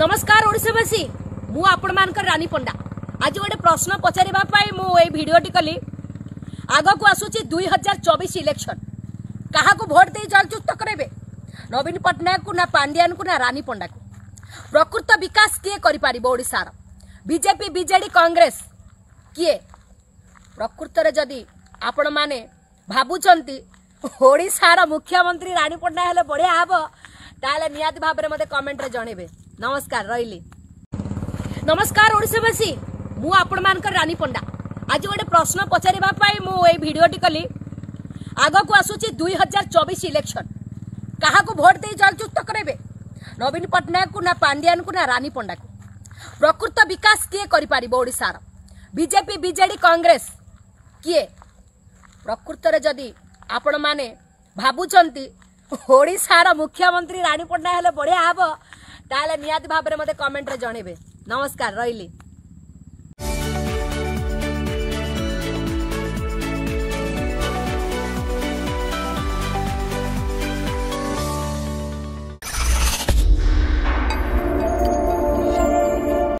नमस्कार ओडिशावासी मु आपण मानकर रानी पंडा आज गोटे प्रश्न पचारिबा पई मु ए भिडियोटी कली आगो को आसुची 2024 इलेक्शन कहा को वोट दे जलचुक्त करेबे नवीन पटनायक को ना पांड्यान को ना रानी पंडा को प्रकृत विकास किए करि पारिबो ओडिसार बीजेपी बीजेडी कांग्रेस किए प्रकृत रे जदी आपण माने भाबुचंती ओडिसार मुख्यमंत्री रानी पंडा हेले बढ़िया हबो ताले नियात भाबरे मते कमेंट रे जणेबे। नमस्कार रहिली। नमस्कार ओडिशावासी मु आपण मानकर रानी पंडा आज गोटे प्रश्न पचारिबा पई मु ए भिडियोटी कली आगो को आसुची 2024 इलेक्शन कहा को वोट दे जलचुक्त करेबे नवीन पटनायक को ना पांड्यान को ना रानी पंडा को प्रकृत विकास किए करि पारिबो ओडिसार बीजेपी बीजेडी कांग्रेस किए प्रकृत रे जदी आपण माने भाबुचंती ओडिसार मुख्यमंत्री रानी पंडा हेले बढ़िया हबो ताले नियात भाबरे मते कमेंट रे जणेबे। नमस्कार रहिली।